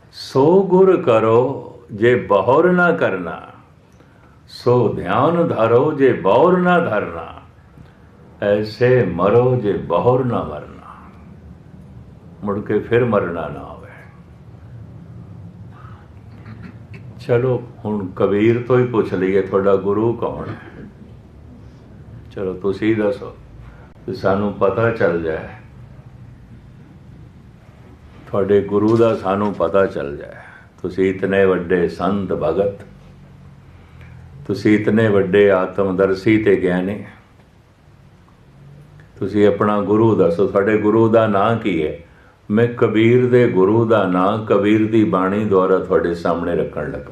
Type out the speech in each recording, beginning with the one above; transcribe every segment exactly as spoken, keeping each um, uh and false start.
सो गुर करो जे बहुर ना करना, सो ध्यान धरो जे बौर ना धरना, ऐसे मरो जे बहुर ना मरना। मुड़ के फिर मरना ना होवे। चलो हुण कबीर तो ही पुछ लईए तुहाडा गुरु कौन है। चलो तुसीं दसो ते सानू पता चल जाए, तुहाडे गुरु दा सानू पता चल जाए। तुसीं इतने वड्डे संत भगत, तुसीं इतने वड्डे आत्मदर्शी ते ज्ञानी, तुसीं अपना गुरु दसो। तुहाडे गुरु दा नां की है? मैं कबीर दे गुरु दा नां कबीर दी बाणी द्वारा तुहाडे सामने रखण लगा।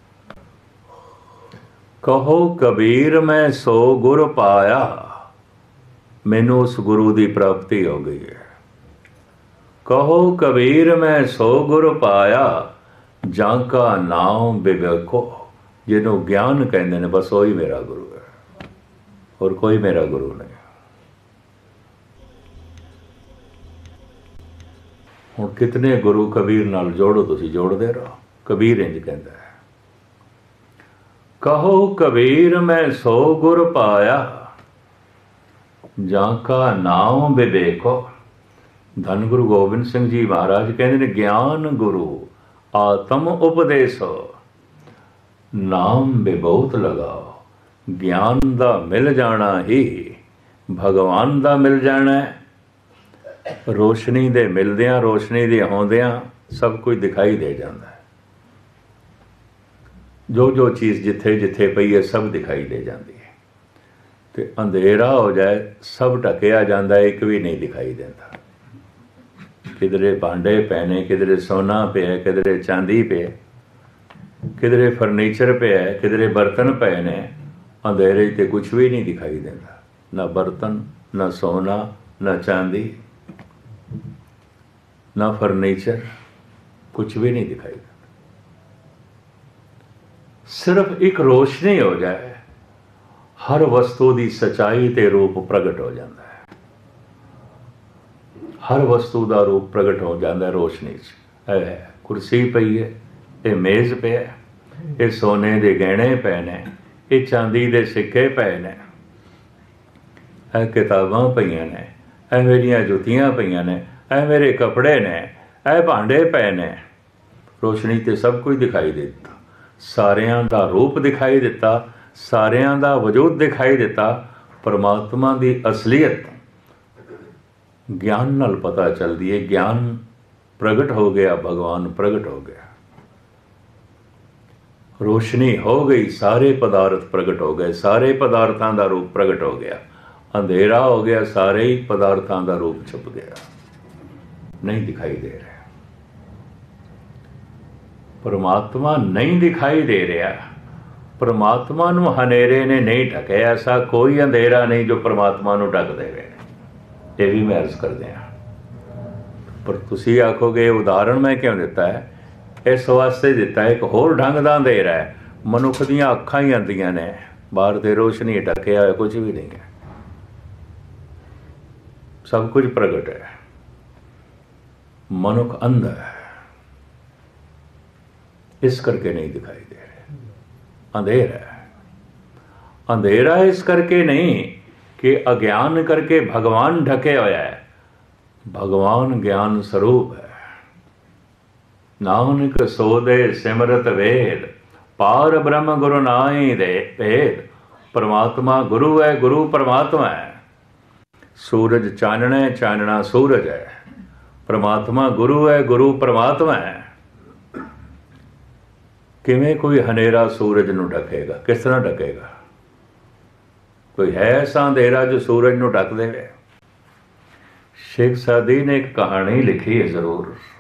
कहो कबीर मैं सो गुर पाया, मैनू उस गुरु दी प्राप्ति हो गई है। कहो कबीर मैं सो गुर पाया, जाका नाम विवेको। जिन्हों ज्ञान कहते ने बस वही मेरा गुरु है, और कोई मेरा गुरु नहीं। हुण कितने गुरु कबीर नाल जोड़ो, तुसीं जोड़दे रहो। कबीर इंज कहंदा है, कहो कबीर मैं सो गुर पाया, जाका नाम विवेको। धन गुरु गोबिंद सिंह जी महाराज कहते ने, ज्ञान गुरु आत्म उपदेसो, नाम विभूत लगाओ। ज्ञान दा मिल जाना ही भगवान दा मिल जाना है। रोशनी दे मिलदियां, रोशनी दे आउंदियां सब कुछ दिखाई दे जाता है। जो जो चीज़ जिथे जिथे पई है सब दिखाई दे जाती है। तो अंधेरा हो जाए सब ढकिया जाता है, एक भी नहीं दिखाई देता। किधरे भांडे पे ने, किधरे सोना पे है, किधरे चांदी पे, किधरे फर्नीचर पे है, किधरे बर्तन पे ने। अंधेरे ते कुछ भी नहीं दिखाई देता, ना बर्तन, ना सोना, ना चांदी, ना फर्नीचर, कुछ भी नहीं दिखाई देता। सिर्फ एक रोशनी हो जाए, हर वस्तु की सच्चाई ते रूप प्रगट हो जाता है। हर वस्तु का रूप प्रगट हो जाता है रोशनी च। है कुर्सी पई है, ये मेज़ पे है, ये सोने के गहने पे ने, ये चांदी के सिक्के पे ने, ए किताबां पईयां ने, ए मेरियां जुत्तियां पईयां ने, ए मेरे कपड़े ने, ए भांडे पे ने। रोशनी ते सब कुछ दिखाई देता, सारियां दा रूप दिखाई दिता, सारियां दा वजूद दिखाई दिता। परमात्मा की असलीयत ज्ञान नाल पता चलती है। ज्ञान प्रगट हो गया, भगवान प्रगट हो गया, रोशनी हो गई, सारे पदार्थ प्रगट हो गए, सारे पदार्थों का रूप प्रगट हो गया। अंधेरा हो गया, सारे ही पदार्थों का रूप छुप गया, नहीं दिखाई दे रहा। परमात्मा नहीं दिखाई दे रहा। परमात्मा नूं हनेरे ने नहीं ढकिया। ऐसा कोई अंधेरा नहीं जो परमात्मा नूं ढक देवे। ये भी मैं अर्ज कर दिया। पर तुसीं आखोगे ये उदाहरण मैं क्यों दिता है? इस वास्ते दिता है, एक होर ढंग दा अंधेरा है। मनुख दीयां अखां ही आंदियां ने, बाहर ते रोशनी ढकिया होया कुछ भी नहीं है, सब कुछ प्रगट है। मनुख अंधा है, इस करके नहीं दिखाई दे रहे। अंधेरा है, अंधेरा इस करके नहीं कि अज्ञान करके भगवान ढके होया है। भगवान ज्ञान स्वरूप है। नानक सो दे सिमरत वेद, पार ब्रह्म गुरु नाई दे भेद। परमात्मा गुरु है, गुरु परमात्मा है। सूरज चानना है, चानना सूरज है। परमात्मा गुरु है, गुरु परमात्मा है। किवें कोई हनेरा सूरज नूं ढकेगा? किस तरह ढकेगा? कोई है ऐसा अंधेरा जो सूरज नूं ढक देवे? शेख सादी ने एक कहानी लिखी है जरूर।